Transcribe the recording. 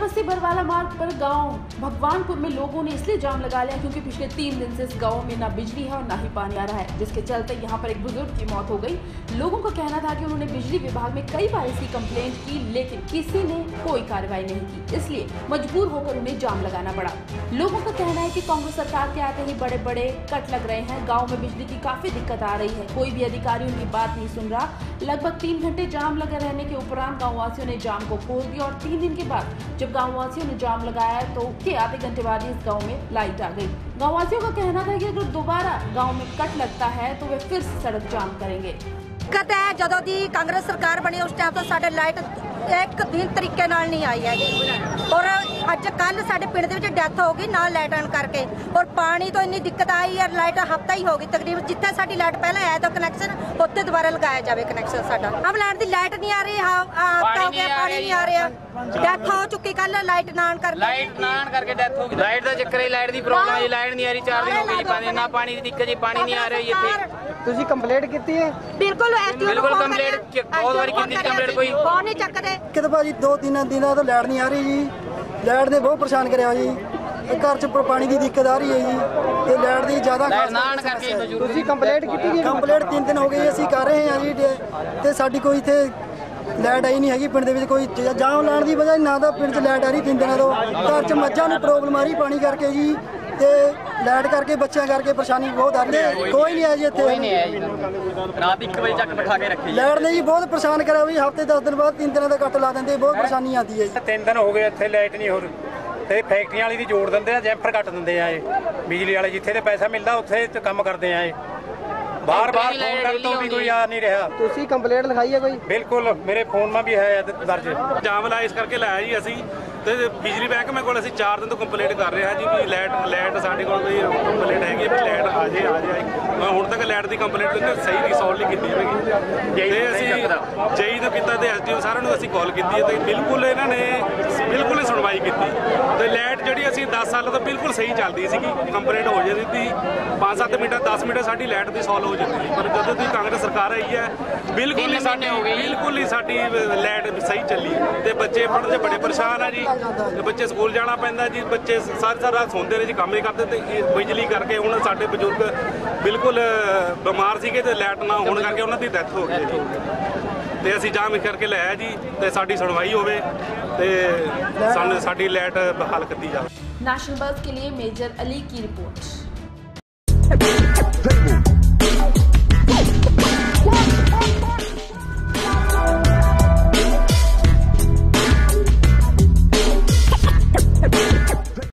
बस्ती बरवाला मार्ग पर गांव भगवानपुर में लोगों ने इसलिए जाम लगा लिया क्योंकि पिछले 3 दिन से इस गांव में ना बिजली है और ना ही पानी आ रहा है, जिसके चलते यहां पर एक बुजुर्ग की मौत हो गई। लोगों का कहना था कि उन्होंने बिजली विभाग में कई बार इसकी कंप्लेंट की, लेकिन किसी ने कोई कार्रवाई नहीं की, इसलिए मजबूर होकर उन्हें जाम लगाना पड़ा। लोगों का कहना है कि कांग्रेस सरकार के आते ही बड़े बड़े कट लग रहे हैं, गाँव में बिजली की काफी दिक्कत आ रही है, कोई भी अधिकारी उनकी बात नहीं सुन रहा। लगभग 3 घंटे जाम लगे रहने के उपरांत गाँव वासियों ने जाम को खोल दिया और 3 दिन के बाद जब गाँव वासियों ने जाम लगाया तो के आधे घंटे बाद ही इस गांव में लाइट आ गई। गाँव वासियों का कहना था कि अगर दोबारा गांव में कट लगता है तो वे फिर से सड़क जाम करेंगे। दिक्कत है ਜਦੋਂ ਦੀ ਕਾਂਗਰਸ ਸਰਕਾਰ ਬਣੀ ਉਸ ਟਾਈਮ ਤੋਂ ਸਾਡੇ ਲਾਈਟ ਇੱਕ ਦਿਨ ਤਰੀਕੇ ਨਾਲ ਨਹੀਂ ਆਈ ਹੈਗੀ ਔਰ ਅੱਜ ਕੱਲ ਸਾਡੇ ਪਿੰਡ ਦੇ ਵਿੱਚ ਡੈਥ ਹੋ ਗਈ ਨਾਲ ਲਾਈਟ ਆਣ ਕਰਕੇ ਔਰ ਪਾਣੀ ਤੋਂ ਇੰਨੀ ਦਿੱਕਤ ਆਈ ਯਾਰ ਲਾਈਟ ਹਫਤਾ ਹੀ ਹੋ ਗਈ ਤਕਰੀਬਨ ਜਿੱਥੇ ਸਾਡੀ ਲਾਈਟ ਪਹਿਲਾਂ ਆਇਆ ਤਾਂ ਕਨੈਕਸ਼ਨ ਉੱਥੇ ਦੁਬਾਰਾ ਲਗਾਇਆ ਜਾਵੇ ਕਨੈਕਸ਼ਨ ਸਾਡਾ ਹਮ ਲਾਈਟ ਦੀ ਲਾਈਟ ਨਹੀਂ ਆ ਰਹੀ ਪਾਣੀ ਨਹੀਂ ਆ ਰਿਹਾ ਡੈਥ ਹੋ ਚੁੱਕੀ ਕੱਲ ਲਾਈਟ ਨਾ ਆਣ ਕਰਕੇ ਡੈਥ ਹੋ ਗਈ ਲਾਈਟ ਦਾ ਚੱਕਰ ਹੈ ਲਾਈਟ ਦੀ ਪ੍ਰੋਬਲਮ ਹੈ ਲਾਈਟ ਨਹੀਂ ਆ ਰਹੀ 4 ਦਿਨ ਹੋ ਗਏ ਪਾਣੀ ਨਾ ਪਾਣੀ ਦੀ ਦਿੱਕਤ ਜੀ ਪਾਣੀ ਨਹੀਂ ਆ ਰਿਹਾ ਇੱਥੇ ਤੁਸੀਂ ਕੰਪਲੇਂਟ ਕੀਤੀ ਹੈ ਬਿਲकुल ਕੰਪਲੇਂਟ ਬਹੁਤ ਵਾਰੀ ਕੀਤੀ ਕੰਪਲੇਂਟ ਕੋਈ ਫੋਨ ਨਹੀਂ ਚੱਕਦੇ ਕਿਤੇ ਭਾਜੀ 2-3 ਦਿਨਾਂ ਤੋਂ ਲਾਈਟ ਨਹੀਂ ਆ ਰਹੀ ਜੀ ਲਾਈਟ ਨੇ ਬਹੁਤ ਪਰੇਸ਼ਾਨ ਕਰਿਆ ਜੀ घर च पानी की दिक्कत आ रही है जी ते लाइट की ज़्यादा कंप्लेंट की कंप्लेंट 3 दिन हो गए असीं कर रहे हैं जी ते साडी कोई इत्थे लाइट आई नहीं हैगी पिंड दे विच कोई जाम लाने की वजह ना तो पिंड च लाइट आ रही 3 दिनों तो घर च मझां नूं प्रॉब्लम आ रही पानी करके जी ते लाइट करके बच्चों करके परेशानी बहुत आ रही है कोई नहीं है जी इत्थे रात 1 बजे तक बैठा के रखी लाइट ने जी बहुत परेशान करा भी हफ्ते 10 दिन बाद 3 दिनों का कट ला देंगे बहुत परेशानी आती है जी 3 दिन हो गए इत्थे लाइट नहीं हो ਤੇ ਫੈਕਟਰੀਆਂ ਵਾਲੀ ਦੀ ਜੋੜ ਦਿੰਦੇ ਆ ਜੈਂਫਰ ਕੱਟ ਦਿੰਦੇ ਆ ਇਹ ਬਿਜਲੀ ਵਾਲੇ ਜਿੱਥੇ ਤੇ ਪੈਸਾ ਮਿਲਦਾ ਉੱਥੇ ਤੇ ਕੰਮ ਕਰਦੇ ਆ ਇਹ ਬਾਰ-ਬਾਰ ਫੋਨ ਕਰਨ ਤੋਂ ਵੀ ਕੋਈ ਆ ਨਹੀਂ ਰਿਹਾ ਤੁਸੀਂ ਕੰਪਲੇਂਟ ਲਿਖਾਈ ਹੈ ਕੋਈ ਬਿਲਕੁਲ ਮੇਰੇ ਫੋਨ 'ਮਾ ਵੀ ਹੈ ਦਰਜ ਜਾਮ ਲਾਇਆ ਇਸ ਕਰਕੇ ਲਾਇਆ ਜੀ ਅਸੀਂ ਤੇ ਬਿਜਲੀ ਮਹਿਕਮੇ ਕੋਲ ਅਸੀਂ 4 ਦਿਨ ਤੋਂ ਕੰਪਲੇਂਟ ਕਰ ਰਹੇ ਹਾਂ ਜੀ ਵੀ ਲਾਈਟ ਸਾਡੇ ਕੋਲ ਕੋਈ ਕੰਪਲੇਂਟ ਹੈਗੀ ਵੀ ਲਾਈਟ ਆ ਜੇ ਹੁਣ ਤੱਕ ਲਾਈਟ ਦੀ ਕੰਪਲੇਂਟ ਸਹੀ ਰਿਸੋਲਵ ਨਹੀਂ ਕੀਤੀ ਹੈਗੀ ਤੇ ਅਸੀਂ ਜਈ ਤੋਂ ਕੀਤਾ ਤੇ ਐਸਡੀਓ ਸਾਰਿਆਂ ਨੂੰ ਅਸੀਂ ਕਾਲ ਕੀਤੀ ਹੈ ਤੇ ਬਿਲਕੁਲ ਇਹਨਾਂ ਨੇ ਬਿਲਕੁਲ ਹੀ ਸੁਣਵਾਈ ਕੀਤੀ ਤੇ ਲਾਈਟ ਜਿਹੜੀ ਅਸੀਂ 10 ਸਾਲਾਂ ਤੋਂ ਬਿਲਕੁਲ ਸਹੀ ਚੱਲਦੀ ਸੀਗੀ ਕੰਪਲੇਂਟ ਹੋ ਜਾਂਦੀ ਸੀ 5-7 ਮਿੰਟ 10 ਮਿੰਟ ਸਾਡੀ ਲਾਈਟ ਦੀ ਸੋਲਵ ਹੋ ਜਾਂਦੀ ਸੀ ਪਰ ਜਦੋਂ ਦੀ ਕਾਂਗਰਸ ਸਰਕਾਰ ਆਈ ਹੈ ਬਿਲਕੁਲ ਹੀ ਸਾਡੀ ਲਾਈਟ ਸਹੀ ਚੱਲੀ ਤੇ ਬੱਚੇ ਪੜ੍ਹਨ 'ਚ ਬੜੇ ਪਰੇਸ਼ਾਨ ਆ ਜੀ ਬੱਚੇ ਸਕੂਲ ਜਾਣਾ ਪੈਂਦਾ ਜੀ ਬੱਚੇ ਸਾਰੀ ਰਾਤ ਸੌਂਦੇ ਨੇ ਜੀ ਕੰਮ ਨਹੀਂ ਕਰਦੇ ਤੇ ਬਿਜਲੀ ਕਰਕੇ ਹੁਣ ਸਾਡੇ ਬਜ਼ੁਰਗ ਬਿਲਕੁਲ ਬਿਮਾਰ ਸੀਗੇ ਤੇ ਲਾਈਟ ਨਾ ਹੋਣ ਕਰਕੇ ਉਹਨਾਂ ਦੀ ਡੈਥ ਹੋ ਗਈ ਜੀ ਤੇ ਅਸੀਂ ਜਾਮ ਕਰਕੇ ਲਿਆਇਆ ਜੀ ਤੇ ਸਾਡੀ ਸੁਣਵਾਈ ਹੋਵੇ ਤੇ ਸਾਡੀ ਲਾਈਟ ਬਹਾਲ ਕੀਤੀ ਜਾਵੇ। नेशनल बज़ के लिए मेजर अली की रिपोर्ट।